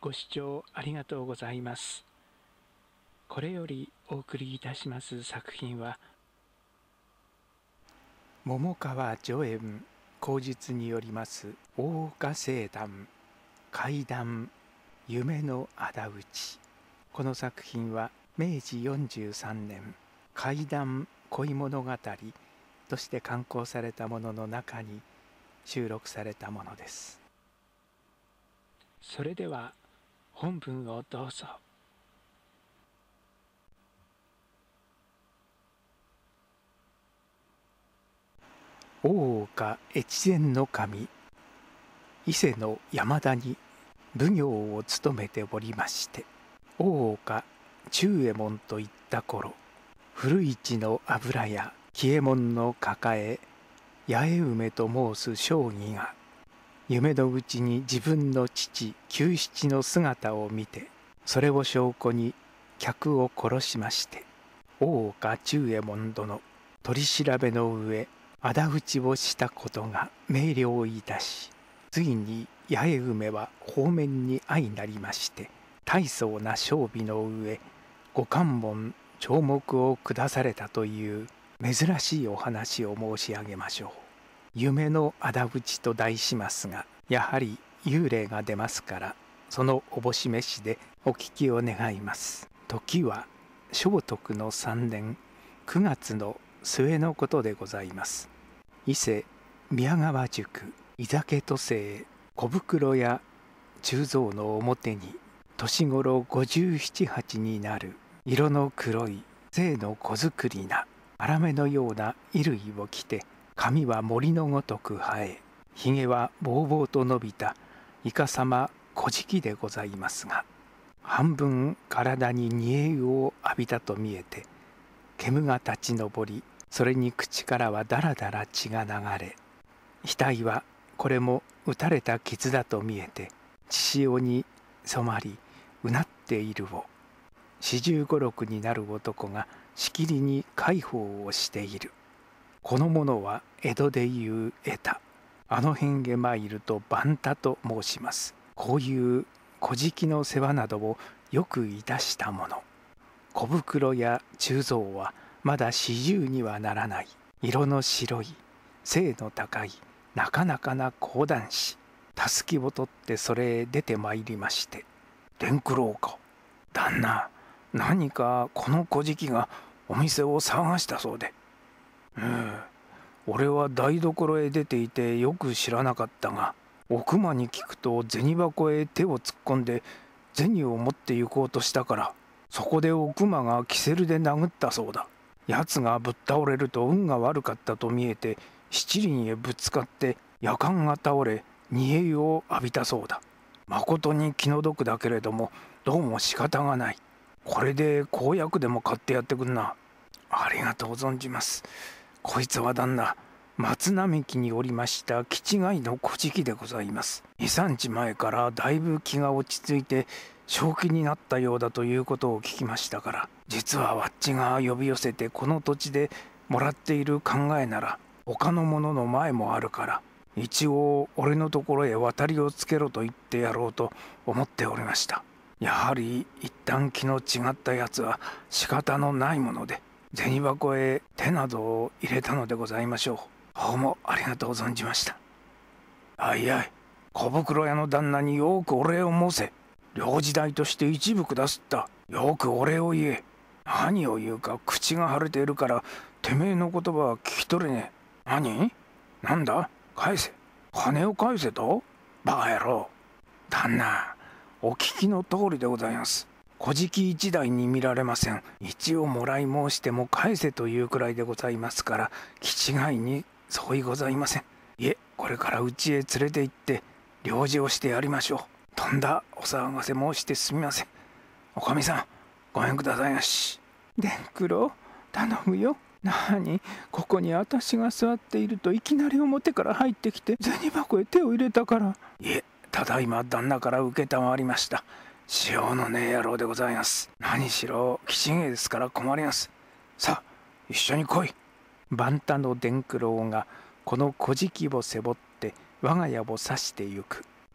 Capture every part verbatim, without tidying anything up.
ご視聴ありがとうございます。これよりお送りいたします作品は、桃川助演口述によります大岡聖談怪談夢の仇討ち。この作品はめいじよんじゅうさんねん怪談恋物語として刊行されたものの中に収録されたものです。それでは本文をどうぞ。大岡越前守伊勢の山田に奉行を務めておりまして、大岡忠右衛門といった頃、古市の油屋喜右衛門の抱え八重梅と申す将棋が夢のうちに自分の父久七の姿を見て、それを証拠に客を殺しまして、大岡忠右衛門殿取り調べの上仇討ちをしたことが明瞭いたし、ついに八重梅は方面に相なりまして、大層な勝負の上ご関門懲目を下されたという珍しいお話を申し上げましょう。夢の仇討ちと題しますが、やはり幽霊が出ますから、そのおぼし飯でお聞きを願います。時は聖徳のさんねんくがつの末のことでございます。伊勢宮川宿井酒渡世小袋屋忠蔵の表に、年頃ごじゅうなな、はちになる色の黒い精の小作りな粗めのような衣類を着て、髪は森のごとく生え、ひげはぼうぼうと伸びたいかさま小じでございますが、半分体に煮え湯を浴びたと見えて、煙が立ち上り、それに口からはだらだら血が流れ、額はこれも打たれた傷だと見えて、血潮に染まりうなっているを、四十五六になる男がしきりに介抱をしている。この者は江戸でいう江田、あの辺へ参ると番田と申します。こういう小敷の世話などをよくいたしたもの。小袋や忠蔵はまだ四十にはならない、色の白い背の高いなかなかな講談師。たすきを取ってそれへ出てまいりまして、伝九郎か、旦那、何かこの小敷がお店を騒がしたそうで。うん、俺は台所へ出ていてよく知らなかったが、奥間に聞くと銭箱へ手を突っ込んで銭を持って行こうとしたから、そこで奥間がキセルで殴ったそうだ。やつがぶっ倒れると運が悪かったと見えて、七輪へぶつかってやかんが倒れ煮え湯を浴びたそうだ。まことに気の毒だけれども、どうも仕方がない。これで公約でも買ってやってくんな。ありがとう存じます。こいつは旦那、松並木におりました気違いの小敷でございます。に、さんにちまえからだいぶ気が落ち着いて正気になったようだということを聞きましたから、実はわっちが呼び寄せてこの土地でもらっている考えなら、他の者の前もあるから、一応俺のところへ渡りをつけろと言ってやろうと思っておりました。やはり一旦気の違ったやつは仕方のないもので、銭箱へ手などを入れたのでございましょう。どうもありがとう存じました。あいあい、小袋屋の旦那によくお礼を申せ。領事代として一部下すった。よくお礼を言え。何を言うか口が腫れているから、てめえの言葉は聞き取れねえ。何？なんだ？返せ。金を返せと？バカ野郎。旦那、お聞きの通りでございます。小敷一台に見られません。一応もらい申しても返せというくらいでございますから、気違いに相違ございません。いえ、これから家へ連れて行って領事をしてやりましょう。とんだお騒がせ申してすみません。おかみさん、ごめんくださいまし。伝九郎、頼むよ。なに、ここに私が座っているといきなり表から入ってきて銭箱へ手を入れたから。いえ、ただいま旦那から承りました。塩のねえ野郎でございます。何しろ吉芸ですから困ります。さあ一緒に来い。番田の伝九郎がこの小敷を背負って我が家を指してゆく。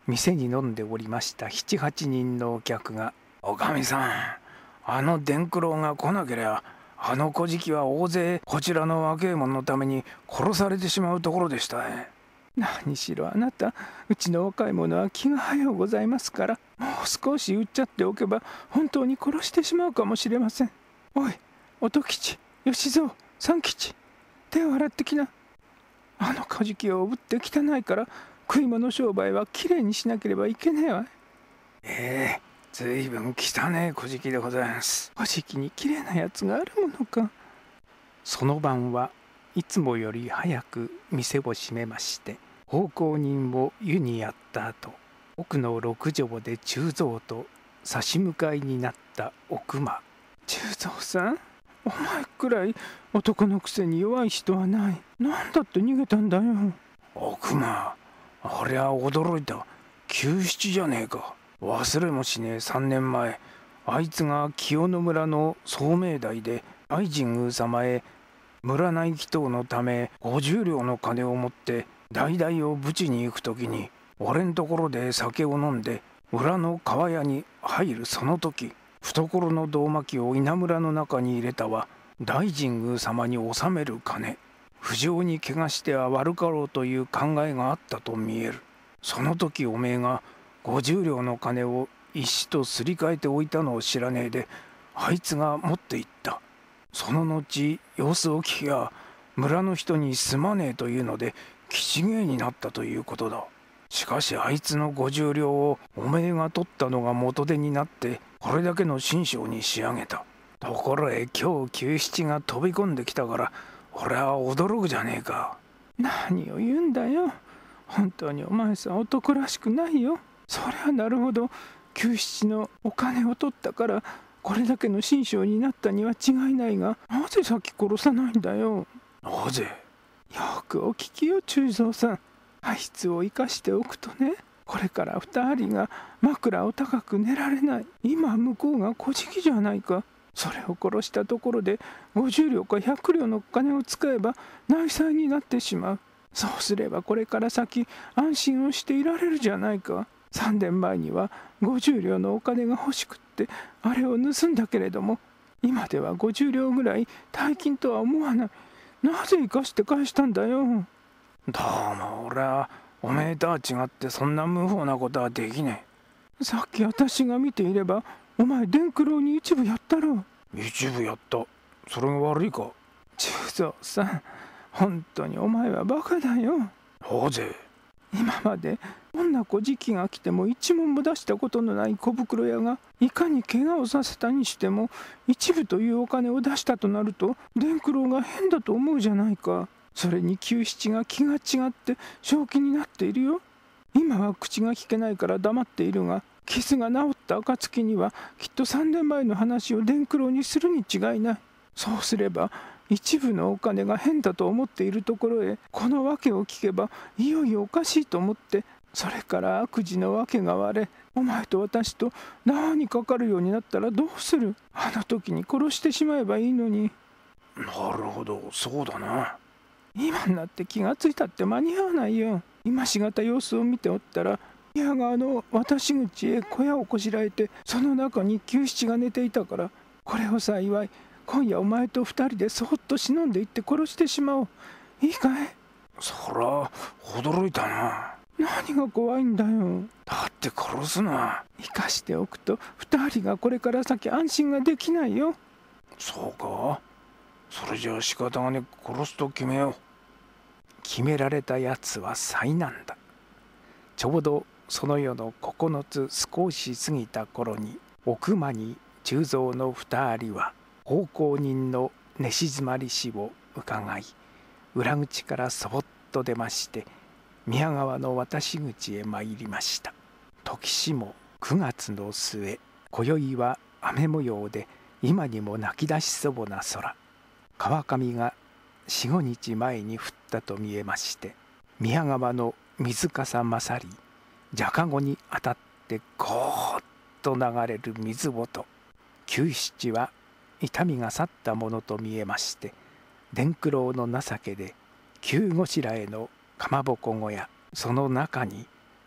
店に飲んでおりました七八人のお客が「おかみさん、あの伝九郎が来なけりゃあの小じは大勢こちらの若え者のために殺されてしまうところでしたね。何しろあなた、うちの若い者は気が早うございますから、もう少し売っちゃっておけば本当に殺してしまうかもしれません。おい、音吉、吉蔵、三吉、手を洗ってきな。あの小じを売って汚いから食い物商売はきれいにしなければいけねえわ。ええ、ずいぶん汚え小じでございます。小じにきれいなやつがあるものか。その晩はいつもより早く店を閉めまして、奉公人を湯にやった後、奥の六畳で忠蔵と差し向かいになった奥間。忠蔵さん、お前くらい男のくせに弱い人はない。何だって逃げたんだよ。奥間、ありゃ驚いた。久七じゃねえか。忘れもしねえさんねんまえ、あいつが清野村の総命題で大神宮様へ村内祈祷のためごじゅう両の金を持って代々をぶちに行く時に、俺んところで酒を飲んで裏の川屋に入るその時、懐の胴巻きを稲むらの中に入れたは大神宮様に納める金。不浄に怪我しては悪かろうという考えがあったと見える。その時おめえがごじゅう両の金を石とすり替えておいたのを知らねえで、あいつが持って行った。その後様子を聞きゃ村の人にすまねえというので吉芸になったということだ。しかしあいつのごじゅう両をおめえが取ったのが元手になってこれだけの身上に仕上げた。ところへ今日久七が飛び込んできたから俺は驚くじゃねえか。何を言うんだよ。本当にお前さん男らしくないよ。そりゃなるほど、久七のお金を取ったからこれだけの身上になったには違いないが、なぜ先殺さないんだよ。なぜ？よくお聞きよ忠蔵さん。あいつを生かしておくとね、これから二人が枕を高く寝られない。今向こうが小じじゃないか。それを殺したところでごじゅう両かひゃく両の金を使えば内災になってしまう。そうすればこれから先安心をしていられるじゃないか。三年前にはごじゅう両のお金が欲しくってあれを盗んだけれども、今ではごじゅう両ぐらい大金とは思わない。なぜ生かして返したんだよ。どうも俺はおめえとは違ってそんな無法なことはできねえ。さっき私が見ていればお前伝九郎に一部やったろ。一部やった。それが悪いか。忠蔵さん、本当にお前はバカだよ。なぜ？今までどんな小じが来ても一文も出したことのない小袋屋がいかに怪我をさせたにしても一部というお金を出したとなると伝九郎が変だと思うじゃないか。それに久七が気が違って正気になっているよ。今は口が聞けないから黙っているが、傷が治った暁にはきっとさんねんまえの話を伝九郎にするに違いない。そうすれば一部のお金が変だと思っているところへこの訳を聞けばいよいよおかしいと思って、それから悪事の訳が割れお前と私と縄にかかるようになったらどうする。あの時に殺してしまえばいいのに。なるほど、そうだな。今になって気がついたって間に合わないよ。今しがた様子を見ておったら宮川の渡し口へ小屋をこしらえてその中に久七が寝ていたから、これを幸い今夜お前と二人でそっと忍んでいって殺してしまおう。いいかい？そら驚いたな。何が怖いんだよ。だって殺すのは生かしておくと二人がこれから先安心ができないよ。そうか。それじゃあ仕方がね、殺すと決めよう。決められたやつは災難だ。ちょうどその夜の九つ少し過ぎた頃に奥間に忠蔵の二人は奉公人の寝静まりしを伺い、裏口からそぼっと出まして宮川の渡し口へ参りました。時しもくがつの末、今宵は雨模様で今にも泣き出しそうな空。川上が四五日前に降ったと見えまして、宮川の水かさ勝りじゃかごに当たってゴーッと流れる水音。久七は痛みが去ったものと見えまして、伝九郎の情けで急ごしらえのかまぼこ小屋、その中に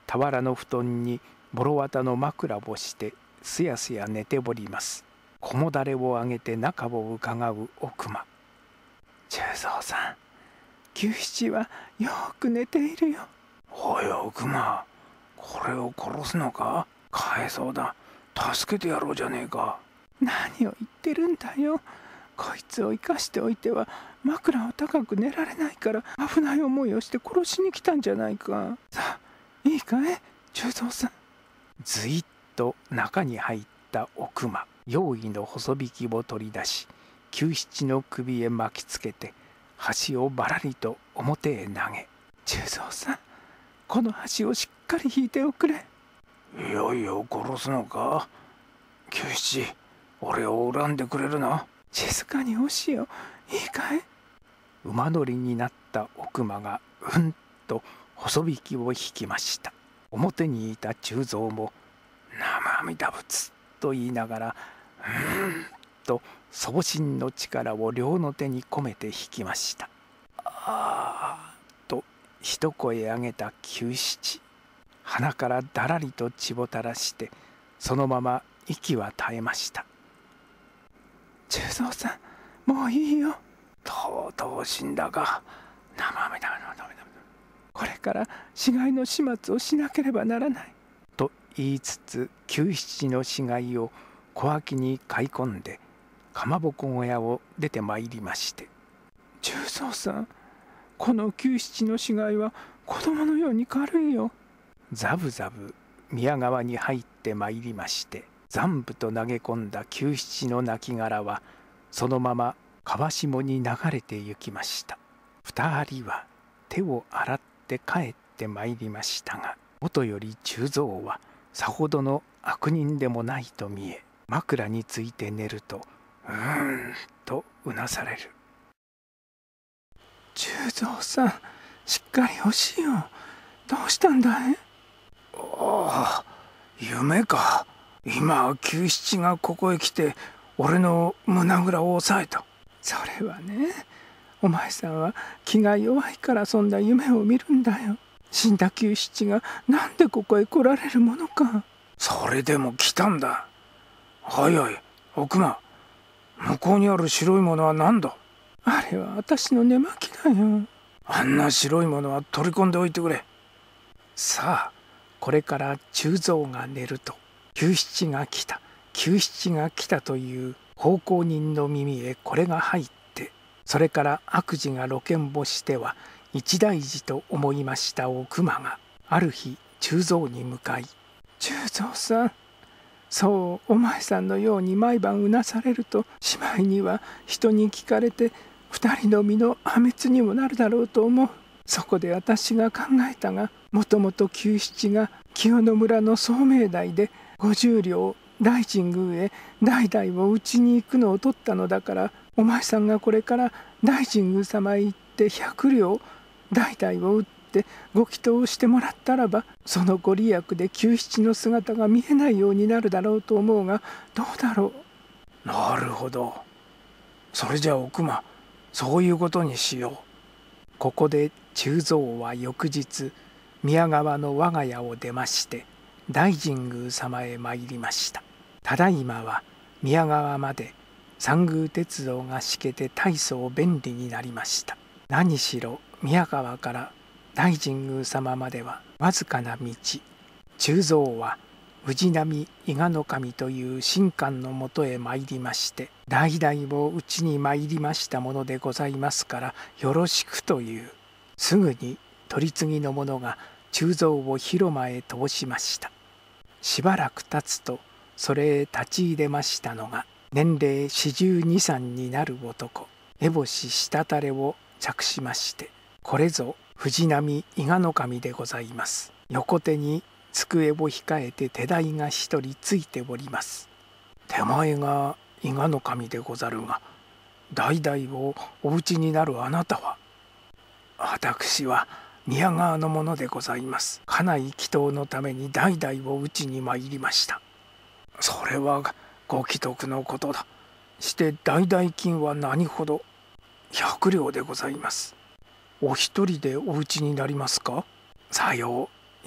俵の布団にボロ綿の枕をしてすやすや寝ております。木もだれを上げて中をうかがうお熊。忠蔵さん、久七はよく寝ているよ。 おいお熊、これを殺すのか。かえそうだ。助けてやろうじゃねえか。 何を言ってるんだよ。こいつを生かしておいては枕を高く寝られないから危ない思いをして殺しに来たんじゃないか。さあいいかい忠蔵さん。ずいっと中に入ったお熊、用意の細引きを取り出し久七の首へ巻きつけて箸をばらりと表へ投げ、忠蔵さん、この箸をしっかり引いておくれ。 いよいよ殺すのか。久七、俺を恨んでくれるな。 静かにおしよ。いいかい。馬乗りになったお熊がうんと細引きを引きました。表にいた忠蔵も生阿弥陀仏と言いながらうんと送身の力を両の手に込めて引きました。あーと一声上げた久七、鼻からだらりと血を垂らしてそのまま息は絶えました。忠蔵さん、もういいよ。 とうとう死んだか。生阿弥陀仏。 これから死骸の始末をしなければならない。と言いつつ久七の死骸を小脇に買い込んでかまぼこ小屋を出てまいりまして、忠蔵さん、この久七の死骸は子供のように軽いよ。ざぶざぶ宮川に入ってまいりまして、残部と投げ込んだ久七の亡骸はそのまま川下に流れて行きました。二人は手を洗って帰ってまいりましたが、もとより忠蔵はさほどの悪人でもないと見え、枕について寝るとうーんとうなされる。忠蔵さん、しっかりおしよう。どうしたんだい。 ああ、夢か。今久七がここへ来て俺の胸ぐらを押さえた。 それはね、お前さんは気が弱いからそんな夢を見るんだよ。死んだ久七がなんでここへ来られるものか。 それでも来たんだ。はいはい、お熊、向こうにある白いものは何だ。 あれは私の寝巻きだよ。 あんな白いものは取り込んでおいてくれ。 さあこれから忠蔵が寝ると、久七が来た久七が来たという奉公人の耳へこれが入って、それから悪事が露見をしては一大事と思いましたお熊がある日忠蔵に向かい、忠蔵さん、そうお前さんのように毎晩うなされるとしまいには人に聞かれて二人の身の破滅にもなるだろうと思う。そこで私が考えたが、もともと久七が清野村の総命代でごじゅう両大神宮へ代々を打ちに行くのを取ったのだから、お前さんがこれから大神宮様へ行ってひゃく両代々を打ってご祈祷してもらったらば、そのご利益で久七の姿が見えないようになるだろうと思うが、どうだろう。なるほど。それじゃあお熊、そういうことにしよう。 ここで忠蔵は翌日宮川の我が家を出まして大神宮様へ参りました。ただいまは宮川まで三宮鉄道が敷けて大層便利になりました。何しろ宮川から大神宮様まではわずかな道。忠蔵は氏波伊賀守という神官のもとへ参りまして、代々をうちに参りましたものでございますからよろしくという。すぐに取り次ぎの者が忠蔵を広間へ通しました。しばらく経つとそれへ立ち入れましたのが、年齢四十二三になる男、烏帽子したたれを着しまして、これぞ藤波伊賀守でございます。横手に机を控えて手代が一人ついております。 手前が伊賀守でござるが、代々をお討ちになるあなたは。 私は宮川の者でございます。家内祈祷のために代々を討ちに参りました。 それはご奇特のことだ。して代々金は何ほど。 百両でございます。 お一人でお討ちになりますか。 さよう、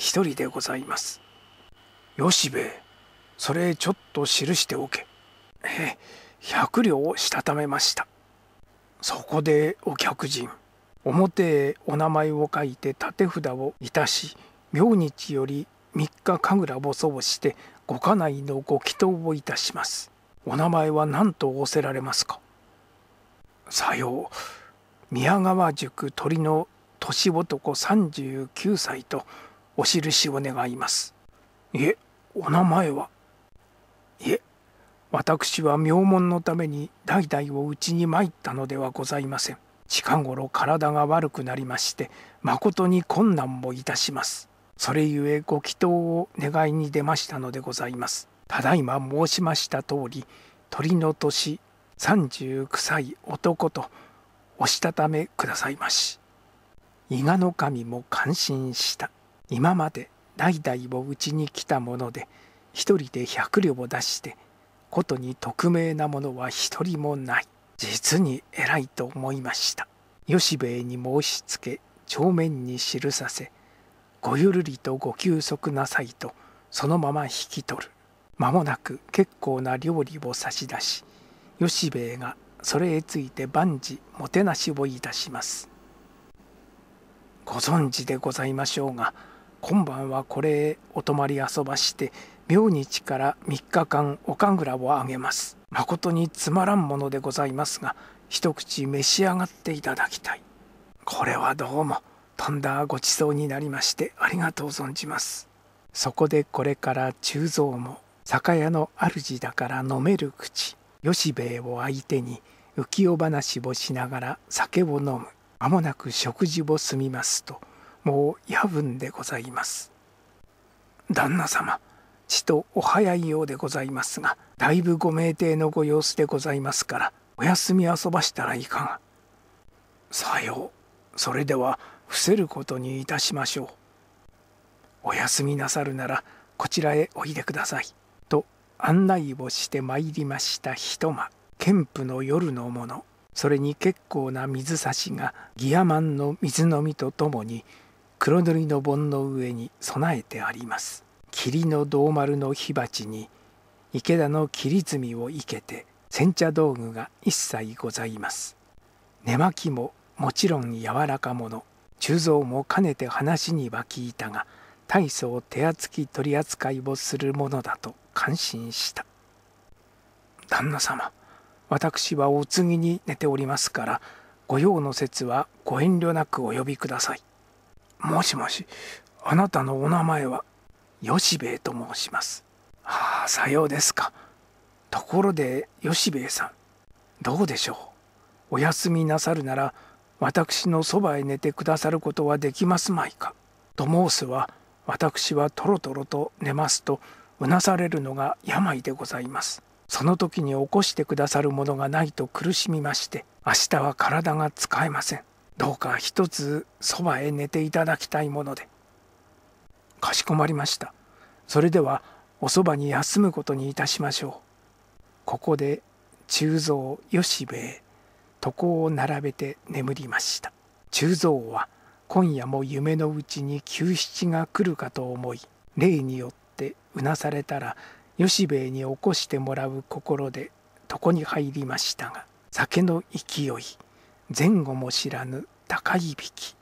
一人でございます。よしべえ、それちょっと記しておけ。ええ、百両をしたためました。そこでお客人、表へお名前を書いて立て札をいたし、明日より三日神楽をそうしてご家内のご祈祷をいたします。お名前は何と仰せられますか。さよう、宮川宿鳥の年男さんじゅうきゅうさいとお印を願います。いえ、お名前は。いえ、私は名門のために代々をうちに参ったのではございません。近頃体が悪くなりまして、まことに困難もいたします。それゆえご祈祷を願いに出ましたのでございます。ただいま申しました通り、鳥の年さんじゅうきゅうさい男とおしたためくださいまし。伊賀の神も感心した。今まで代々をうちに来たもので、一人で百両を出してことに匿名なものは一人もない。実に偉いと思いました。吉兵衛に申しつけ帳面に記させ、ごゆるりとご休息なさいとそのまま引き取る。間もなく結構な料理を差し出し、吉兵衛がそれへついて万事もてなしをいたします。ご存知でございましょうが、今晩はこれへお泊まり遊ばして明日からみっかかんお神楽をあげます。まことにつまらんものでございますが、一口召し上がっていただきたい。これはどうもとんだごちそうになりましてありがとう存じます。そこでこれから忠蔵も酒屋の主だから飲める口、吉兵衛を相手に浮世話をしながら酒を飲む。間もなく食事を済みますと、もう夜分でございます。旦那様、ちとお早いようでございますが、だいぶご酩酊のご様子でございますから、お休み遊ばしたらいかが。さよう、それでは伏せることにいたしましょう。お休みなさるならこちらへおいでください。と案内をしてまいりました一間。剣譜の夜のもの、それに結構な水差しがギヤマンの水飲みとともに黒塗りの盆の上に備えてあります。霧の銅丸の火鉢に池田の切り炭を生けて、煎茶道具が一切ございます。寝巻きももちろん柔らかもの。忠蔵もかねて話には聞いたが、大層手厚き取り扱いをするものだと感心した。旦那様、私はお次に寝ておりますから、ご用の説はご遠慮なくお呼びください。もしもし、あなたのお名前は。吉兵衛と申します。ああ、さようですか。ところで吉兵衛さん、どうでしょう。お休みなさるなら私のそばへ寝てくださることはできますまいか。と申すは、私はとろとろと寝ますとうなされるのが病でございます。その時に起こしてくださるものがないと苦しみまして、明日は体が使えません。どうか一つそばへ寝ていただきたいもので。かしこまりました。それではおそばに休むことにいたしましょう。ここで忠蔵、吉兵衛、床を並べて眠りました。忠蔵は今夜も夢のうちに久七が来るかと思い、例によってうなされたら吉兵衛に起こしてもらう心で床に入りましたが、酒の勢い、前後も知らぬ高いびき。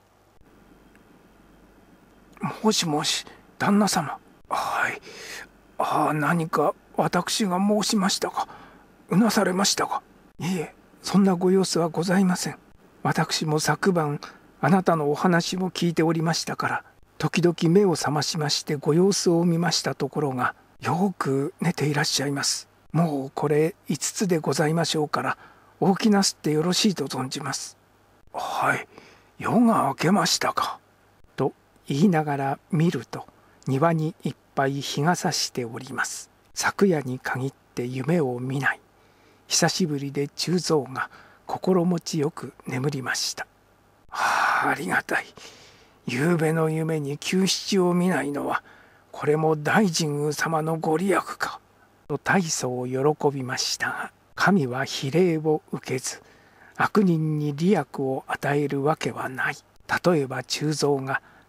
もしもし、旦那様。はい。ああ、何か私が申しましたか。うなされましたか。いえ、そんなご様子はございません。私も昨晩あなたのお話を聞いておりましたから、時々目を覚ましましてご様子を見ましたところが、よく寝ていらっしゃいます。もうこれいつつでございましょうから、お起きなすってよろしいと存じます。はい、夜が明けましたか。と言いながら見ると、庭にいっぱい日が差しております。昨夜に限って夢を見ない。久しぶりで忠蔵が心持ちよく眠りました。はあ、ありがたい。夕べの夢に久七を見ないのは、これも大神宮様のご利益か。と大層喜びましたが、神は非礼を受けず、悪人に利益を与えるわけはない。例えば忠蔵が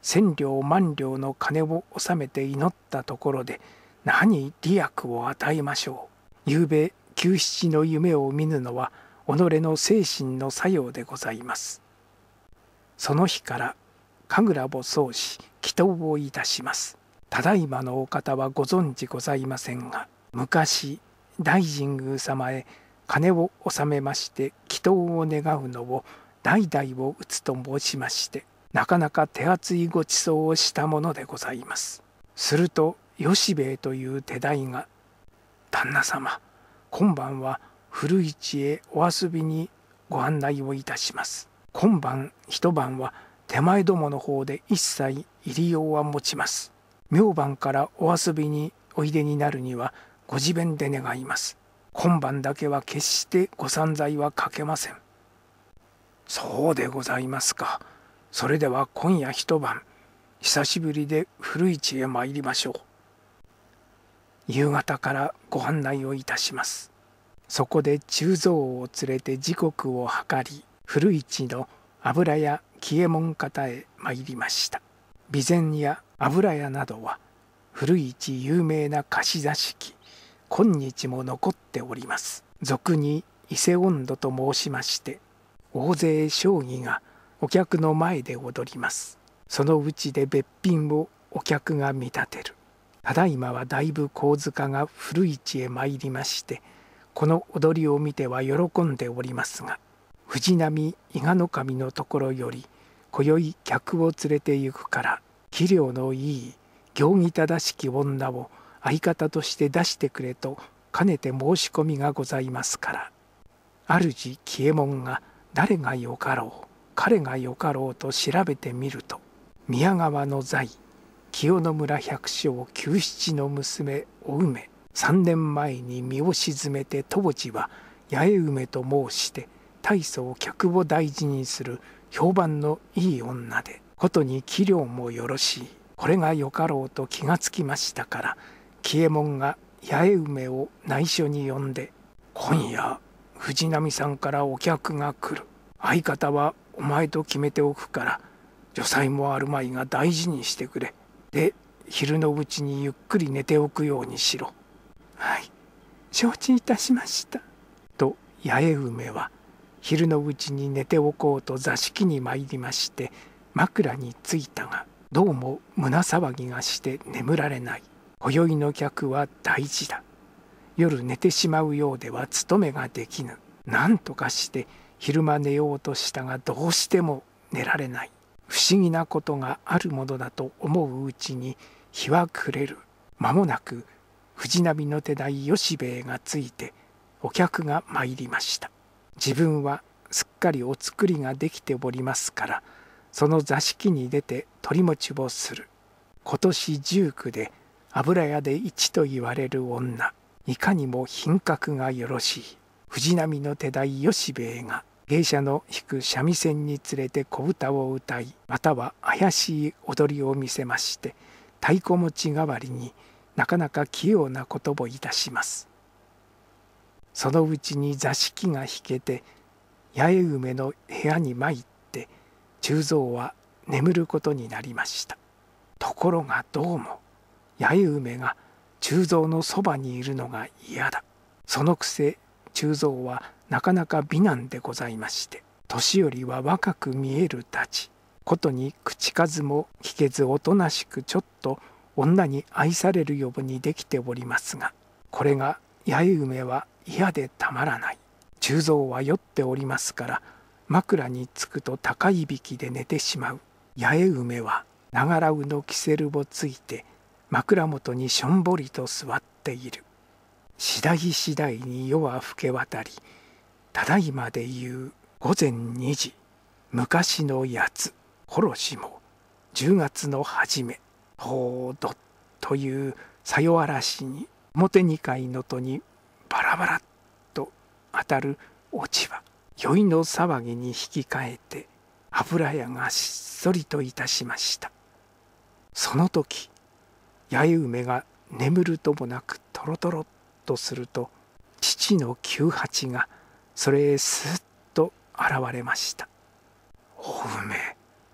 千両万両の金を納めて祈ったところで何利益を与えましょう。ゆうべ九七の夢を見ぬのは己の精神の作用でございます。その日から神楽を奏し祈祷をいたします。ただいまのお方はご存知ございませんが、昔大神宮様へ金を納めまして祈祷を願うのを代々を打つと申しまして、なかなか手厚いご馳走をしたものでございます。すると吉兵衛という手代が「旦那様、今晩は古市へお遊びにご案内をいたします。今晩一晩は手前どもの方で一切入り用は持ちます。明晩からお遊びにおいでになるにはご自便で願います。今晩だけは決してご散財はかけません。」そうでございますか。それでは今夜一晩久しぶりで古市へ参りましょう。夕方からご案内をいたします。そこで忠蔵を連れて時刻を計り、古市の油屋喜右衛門方へ参りました。備前屋油屋などは古市有名な貸し座敷、今日も残っております。俗に伊勢音頭と申しまして、大勢将棋がお客の前で踊ります。そのうちでべっぴんをお客が見立てる。ただいまはだいぶ神塚が古市へ参りまして、この踊りを見ては喜んでおりますが、藤波伊賀守のところより今宵客を連れて行くから器量のいい行儀正しき女を相方として出してくれとかねて申し込みがございますから、主喜右衛門が誰がよかろう彼がよかろうと調べてみると、宮川の在清野村百姓久七の娘お梅、三年前に身を沈めて当時は八重梅と申して大層客を大事にする評判のいい女で、ことに器量もよろしい。これがよかろうと気がつきましたから、喜右衛門が八重梅を内緒に呼んで、今夜藤波さんからお客が来る。相方はお前と決めておくから、女才もあるまいが大事にしてくれ。で、昼のうちにゆっくり寝ておくようにしろ。はい、承知いたしました。と八重梅は昼のうちに寝ておこうと座敷に参りまして、枕についたが、どうも胸騒ぎがして眠られない。今宵の客は大事だ。夜寝てしまうようでは務めができぬ。なんとかして昼間寝ようとしたが、どうしても寝られない。不思議なことがあるものだと思ううちに日は暮れる。間もなく藤波の手代吉兵衛がついてお客が参りました。自分はすっかりお作りができておりますから、その座敷に出て取り持ちをする。今年十九で油屋で一と言われる女、いかにも品格がよろしい藤波の手代吉兵衛が芸者の弾く三味線に連れて小唄を歌い、または怪しい踊りを見せまして、太鼓持ち代わりになかなか器用なことをいたします。そのうちに座敷が引けて八重梅の部屋に参って、忠蔵は眠ることになりました。ところがどうも八重梅が忠蔵のそばにいるのが嫌だ。そのくせ忠蔵はなかなか美男でございまして、年寄りは若く見えるたち、ことに口数も聞けずおとなしく、ちょっと女に愛されるようにできておりますが、これが八重梅は嫌でたまらない。忠蔵は酔っておりますから、枕につくと高いびきで寝てしまう。八重梅は長らうのキセルをついて枕元にしょんぼりと座っている。次第次第に夜は更け渡り、ただいまで言う午前にじ、昔のやつ殺しもじゅうがつの初め、ほうどっというさよ嵐に表二階の戸にバラバラっと当たる落ち葉、酔いの騒ぎに引き換えて油屋がしっそりといたしました。その時八重梅が眠るともなくとろとろっとすると、父の九八がそれへすっと現れました。お梅、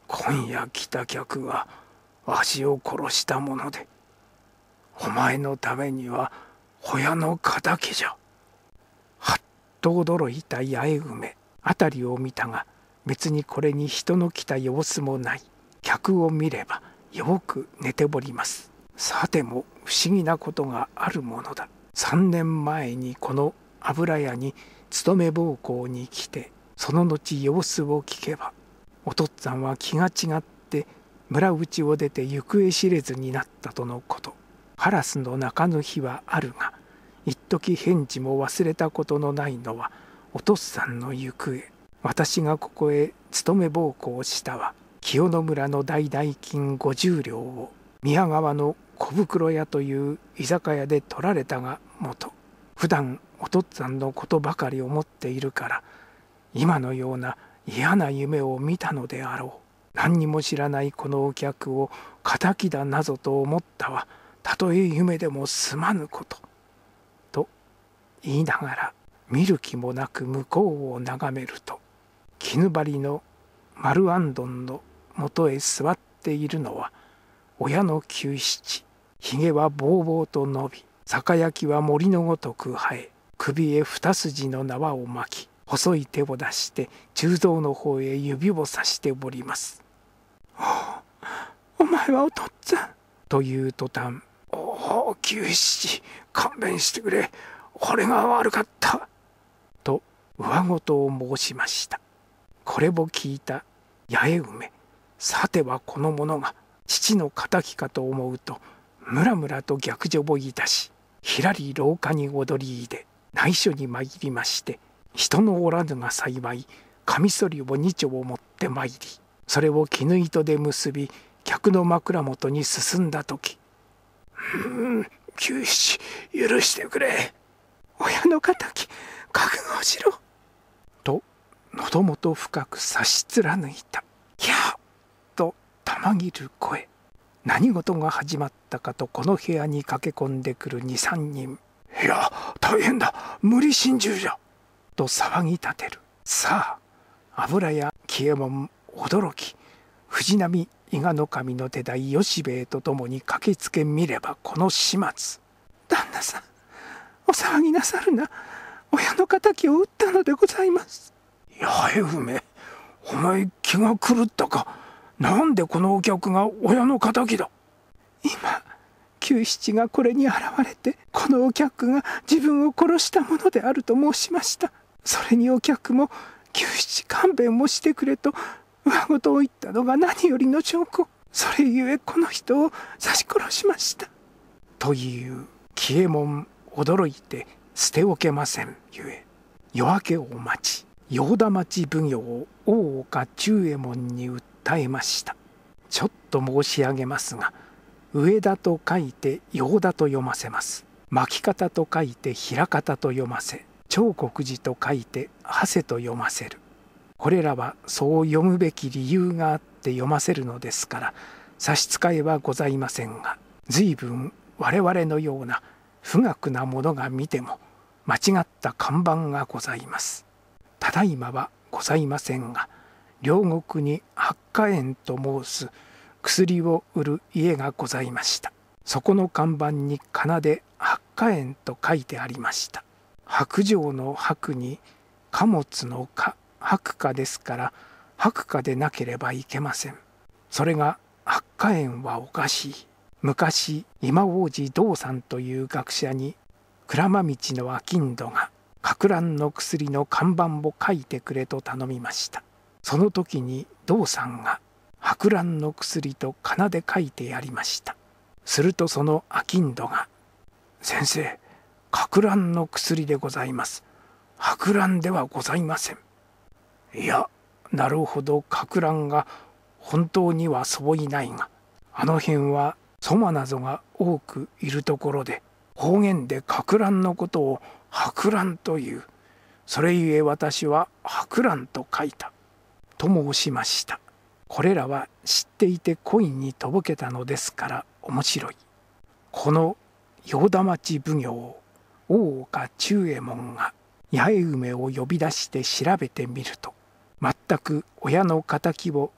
今夜来た客がわしを殺したもので、お前のためには親の敵じゃ。 はっと驚いた八重梅、辺りを見たが別にこれに人の来た様子もない。客を見ればよく寝ております。さても不思議なことがあるものだ。さんねんまえにこの油屋に勤め奉公に来て、その後様子を聞けば、お父っつぁんは気が違って村内を出て行方知れずになったとのこと。カラスの鳴かぬ日はあるが、一時返事も忘れたことのないのはお父っつぁんの行方。私がここへ勤め奉公したは清野村の大代金ごじゅう両を宮川の小袋屋という居酒屋で取られたがもと。普段お父っつぁんのことばかり思っているから今のような嫌な夢を見たのであろう。何にも知らないこのお客を敵だなぞと思ったはたとえ夢でもすまぬことと言いながら見る気もなく向こうを眺めると、絹張りの丸あんどんのもとへ座っているのは親の久七。ひげはぼうぼうと伸び、酒焼きは森のごとく生え、首へ二筋の縄を巻き、細い手を出して忠蔵の方へ指をさしております。お前はお父っつぁんという途端、 おお久七、勘弁してくれ、俺が悪かったと上事を申しました。これを聞いた八重梅、さてはこの者が父の敵かと思うとむらむらと逆上をいたし、ひらり廊下に踊り入れ内所に参りまして、人のおらぬが幸いカミソリを二丁を持って参り、それを絹糸で結び客の枕元に進んだ時、 うーん久七、許してくれ。 親の敵覚悟しろと喉元深く差し貫いた。キャーとたまぎる声。何事が始まったかとこの部屋に駆け込んでくる二三人。 いや大変だ、無理心中じゃと騒ぎ立てる。さあ油屋喜右衛門驚き、藤波伊賀守の手代吉兵衛とともに駆けつけ見ればこの始末。旦那さん、お騒ぎなさるな。親の敵を撃ったのでございます。 八重梅、お前気が狂ったか。なんでこのお客が親の敵だ。 今久七がこれに現れて、このお客が自分を殺したものであると申しました。それにお客も久七勘弁もしてくれと上事を言ったのが何よりの証拠。それゆえこの人を刺し殺しました。という喜右衛門驚いて捨ておけませんゆえ、夜明けを待ち用田町奉行大岡忠右衛門に訴えました。ちょっと申し上げますが、上田と書いて用田と読ませます。巻方と書いて平方と読ませ、長国寺と書いて長谷と読ませる。これらはそう読むべき理由があって読ませるのですから差し支えはございませんが、随分我々のような不学な者が見ても間違った看板がございます。ただいまはございませんが、両国に八花園と申す薬を売る家がございました。そこの看板に仮名で八花園と書いてありました。白状の白に貨物の貨、白貨ですから白貨でなければいけません。それが八花園はおかしい。昔今王子道さんという学者に鞍馬道の商人がか乱の薬の看板を書いてくれと頼みました。その時に道さんが白乱の薬と仮名で書いてやりました。するとその商人が、先生、か乱の薬でございます。白乱ではございません。いや、なるほど、か乱が本当にはそういないが、あの辺はそまなぞが多くいるところで、方言でか乱のことを白乱という。それゆえ私は白乱と書いた。と申しました。これらは知っていて恋にとぼけたのですから面白い。この用田町奉行大岡忠右衛門が八重梅を呼び出して調べてみると、全く親の敵を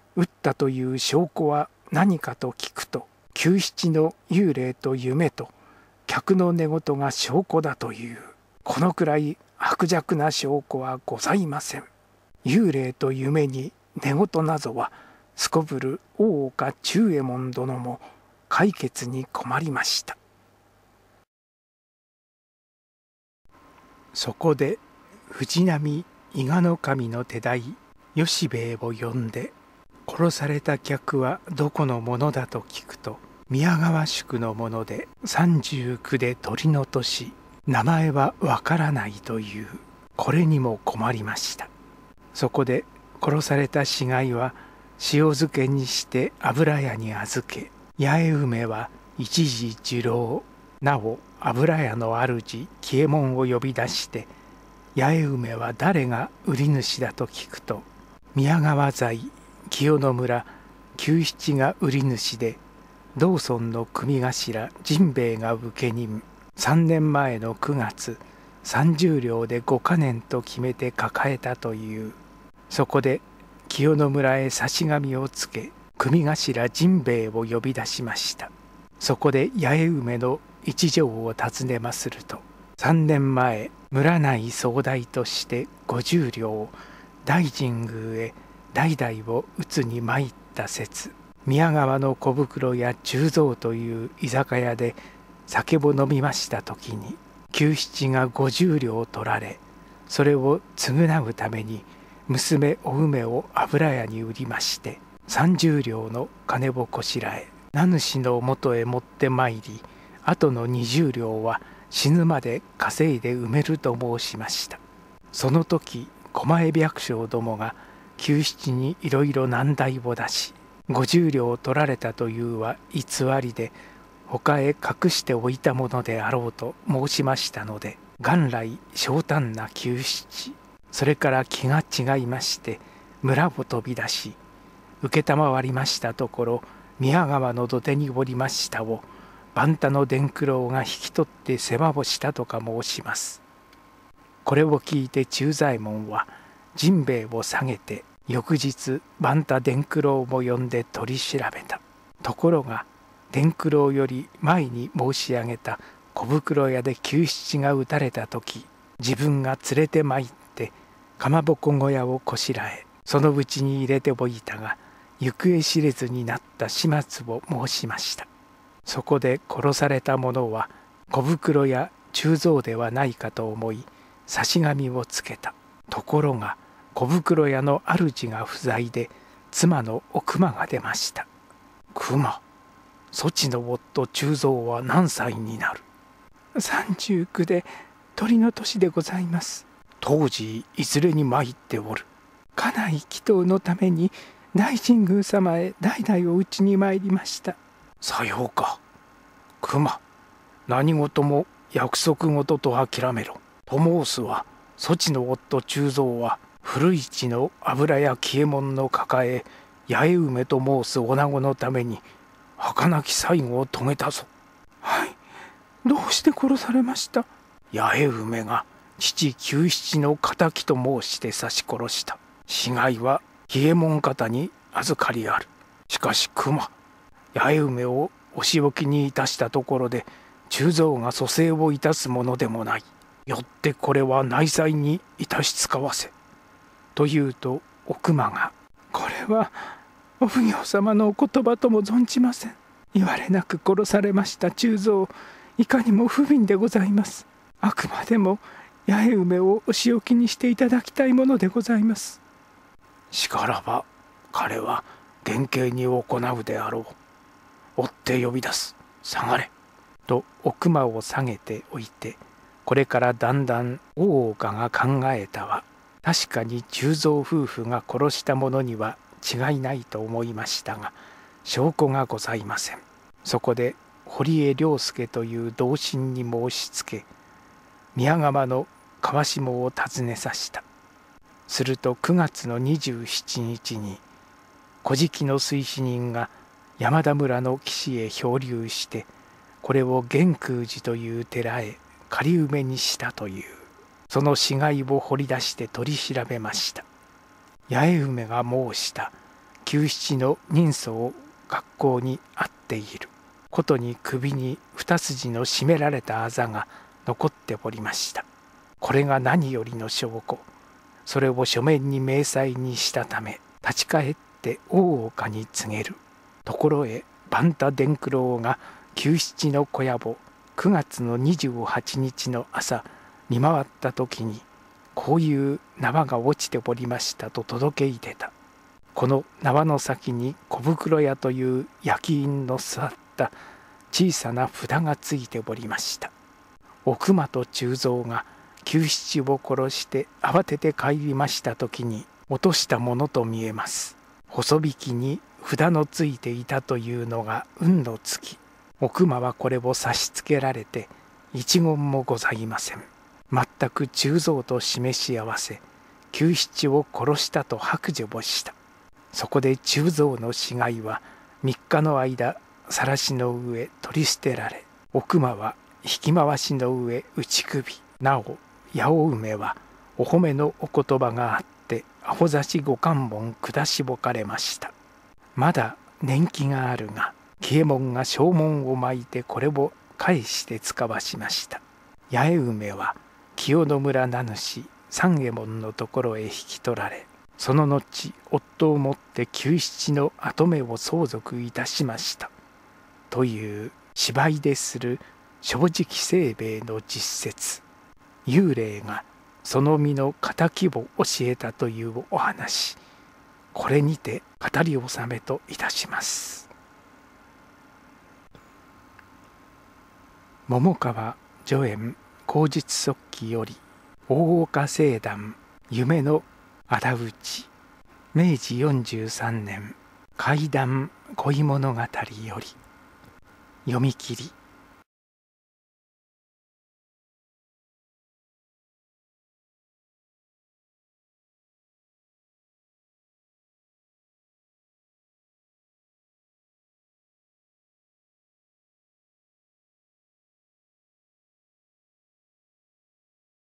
撃ったという証拠は何かと聞くと、久七の幽霊と夢と客の寝言が証拠だという。このくらい薄弱な証拠はございません。幽霊と夢に寝言なぞはすこぶる大岡忠右衛門殿も解決に困りました。そこで藤波伊賀守の手代吉兵衛を呼んで、殺された客はどこのものだと聞くと、宮川宿のもので三十九で鳥の年、名前はわからないという。これにも困りました。そこで殺された死骸は塩漬けにして油屋に預け、八重梅は一時受老、なお油屋の主喜右衛門を呼び出して、八重梅は誰が売り主だと聞くと、宮川在清野村久七が売り主で、道村の組頭甚兵衛が請人、さんねんまえのくがつさんじゅう両でごかねんと決めて抱えたという。そこで清野村へ差し紙をつけ、組頭甚兵衛を呼び出しました。そこで八重梅の一条を尋ねますると、さんねんまえ村内総代としてごじゅう両大神宮へ代々を打つに参った説、宮川の小袋屋忠蔵という居酒屋で酒を飲みました時に、久七がごじゅう両取られ、それを償うために娘お梅を油屋に売りまして、さんじゅう両の金をこしらえ、名主のもとへ持ってまいり、あとのにじゅう両は死ぬまで稼いで埋めると申しました。その時狛江百姓どもが久七にいろいろ難題を出し、ごじゅう両取られたというは偽りで、他へ隠しておいたものであろうと申しましたので、元来小胆な久七、それから気が違いまして村を飛び出し、承りましたところ、宮川の土手におりましたを番田の伝九郎が引き取って世話をしたとか申します。これを聞いて忠左衛門は甚兵衛を下げて、翌日番田伝九郎も呼んで取り調べた。ところが伝九郎より前に申し上げた小袋屋で久七が撃たれた時、自分が連れて参ってかまぼこ小屋をこしらえ、そのうちに入れておいたが行方知れずになった始末を申しました。そこで殺された者は小袋屋忠蔵ではないかと思い差し紙をつけた。ところが小袋屋の主が不在で、妻のお熊が出ました。熊、そちの夫忠蔵は何歳になる？ さんじゅう九で鳥の年でございます。 当時いずれに参っておる？ 家内祈祷のために大神宮様へ代々お討ちに参りました。 さようか。熊、何事も約束事と諦めろ。と申すは、そちの夫忠蔵は古市の油屋喜右衛門の抱え八重梅と申す女子のために儚き最後を遂げたぞ。 はい、どうして殺されました？ 八重梅が父久七の敵と申して刺し殺した。死骸は喜右衛門方に預かりある。しかし熊、八重梅をお仕置きにいたしたところで忠蔵が蘇生をいたすものでもない。よってこれは内妻にいたし使わせ。というとお熊が、 これはお奉行様のお言葉とも存じません。言われなく殺されました忠蔵、いかにも不憫でございます。あくまでも八重梅をお仕置きにしていただきたいものでございます。 しからば彼は厳刑に行うであろう。追って呼び出す。下がれ。とお熊を下げておいて、これからだんだん大岡が考えたは、確かに忠蔵夫婦が殺したものには違いないと思いましたが、証拠がございません。そこで堀江良介という同心に申しつけ、宮川の川下を訪ねさした。するとくがつのにじゅうしちにちに小敷の水死人が山田村の岸へ漂流して、これを玄空寺という寺へ仮埋めにしたという。その死骸を掘り出して取り調べました。八重梅が申した久七の人相を学校にあっていることに首に二筋の締められたあざが残っておりました。これが何よりの証拠。それを書面に明細にしたため、立ち返って大岡に告げる。ところへ番田伝九郎が久七の小屋をくがつのにじゅうはちにちの朝見回った時に、こういう縄が落ちておりましたと届け入れた。この縄の先に小袋屋という焼き印の座った小さな札がついておりました。奥間と忠蔵が久七を殺して慌てて帰りました時に落としたものと見えます。細引きに札のついていたというのが運のつき、奥間はこれを差し付けられて一言もございません。全く忠蔵と示し合わせ、久七を殺したと白状をした。そこで忠蔵の死骸はみっかの間晒しの上取り捨てられ、奥間は引き回しの上打ち首。なお八尾梅はお褒めのお言葉があってアホ差し五貫門下しぼかれました。まだ年季があるが、紀右衛門が証文を巻いてこれを返して使わしました。八重梅は清野村名主三右衛門のところへ引き取られ、その後夫をもって久七の跡目を相続いたしましたという芝居でする正直清兵衛の実説。幽霊がその身の敵を教えたというお話、これにて語り納めといたします。桃川助演口述速記より大岡聖団夢の仇討ち、めいじよんじゅうさんねん怪談恋物語より読み切り。